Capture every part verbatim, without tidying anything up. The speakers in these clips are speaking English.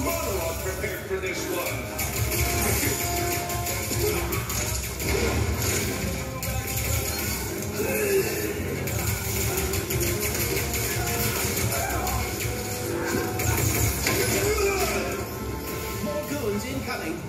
Monologue prepared for this one. More goons incoming.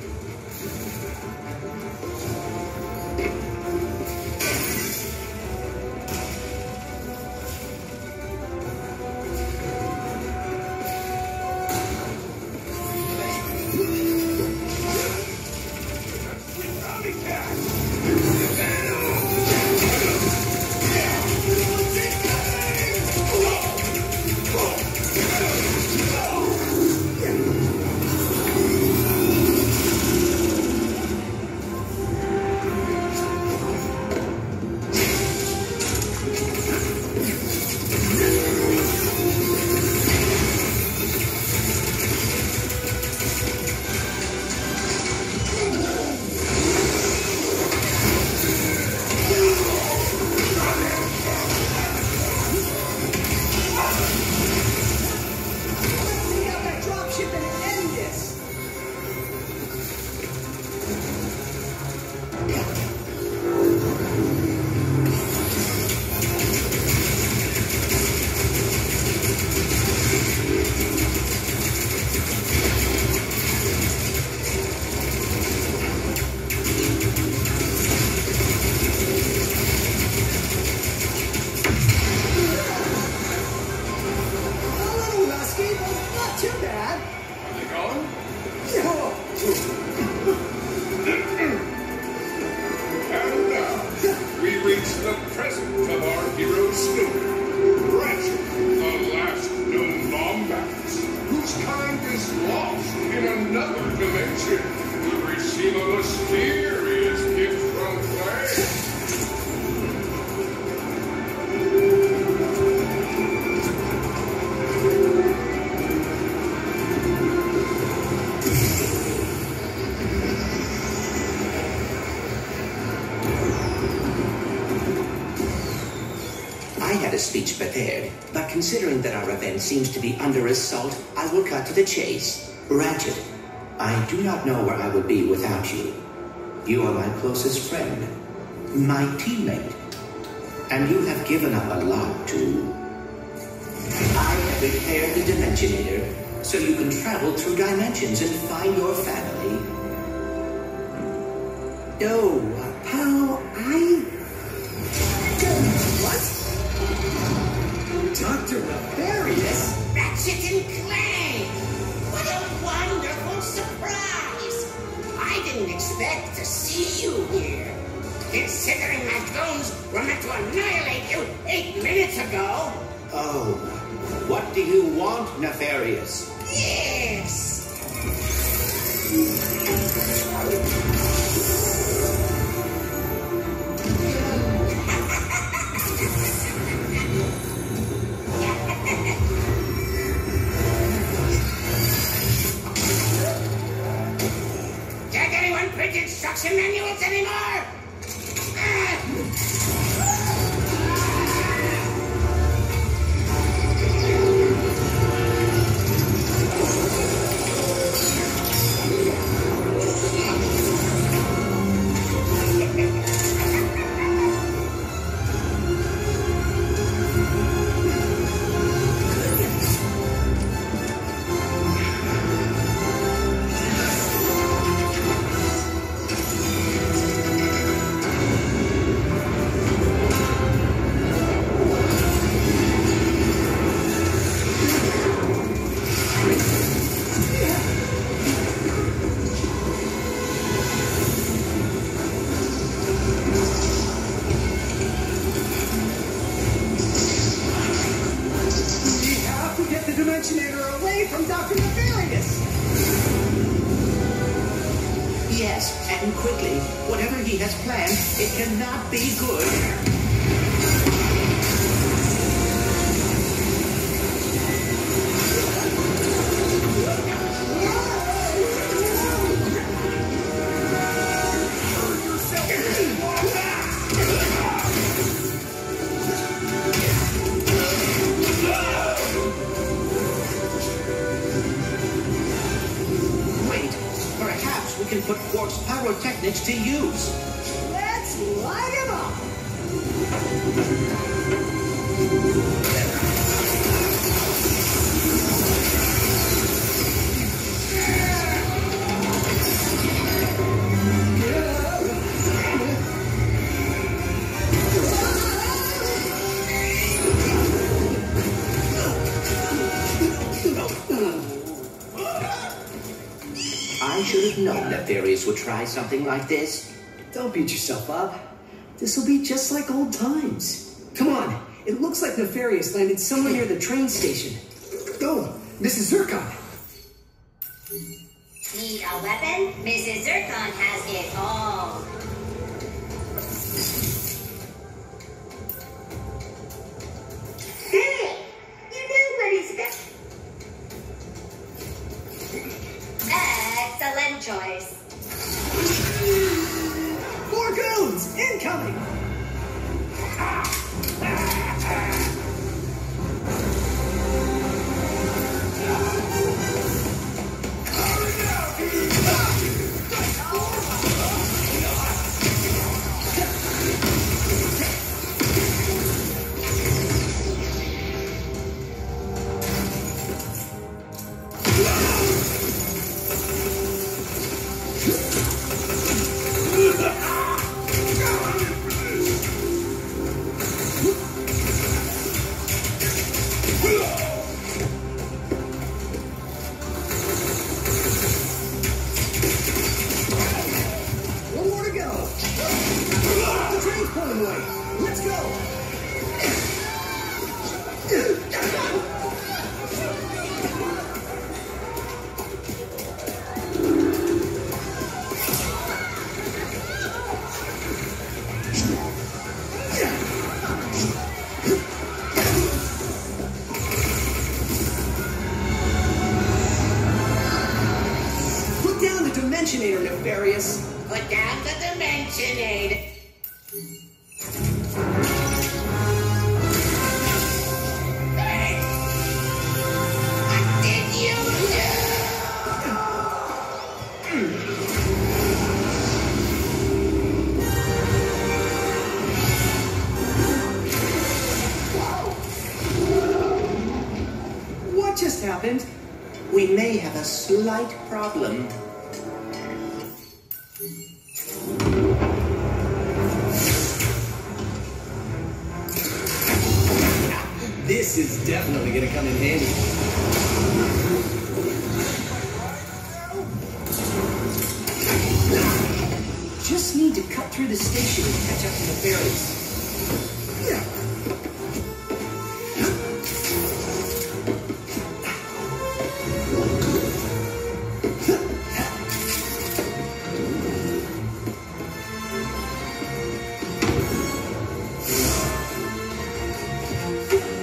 Speech prepared, but considering that our event seems to be under assault, I will cut to the chase. Ratchet, I do not know where I would be without you. You are my closest friend, my teammate, and you have given up a lot to... I have repaired the Dimensionator, so you can travel through dimensions and find your family. Oh, how I... What? Doctor Nefarious? Ratchet and Clank! What a wonderful surprise! I didn't expect to see you here. Considering my clones were meant to annihilate you eight minutes ago. Oh, what do you want, Nefarious? Yes! Print instruction manuals anymore? Yes, and quickly. Whatever he has planned, it cannot be good. put Quark's pyrotechnics to use. Let's light him up! I should have known Nefarious would try something like this. Don't beat yourself up. This'll be just like old times. Come on, it looks like Nefarious landed somewhere near the train station. Oh, Missus Zircon. Need a weapon? Missus Zircon has it all. Hey, you nobody's got... Excellent choice. More goons! Incoming! One more to go. The train's pulling away. Let's go. Put down the Dimensionator, Nefarious. Put down the Dimensionator. Hey! What did you What just happened? We may have a slight problem. This is definitely gonna come in handy. Just need to cut through the station and catch up to the ferries.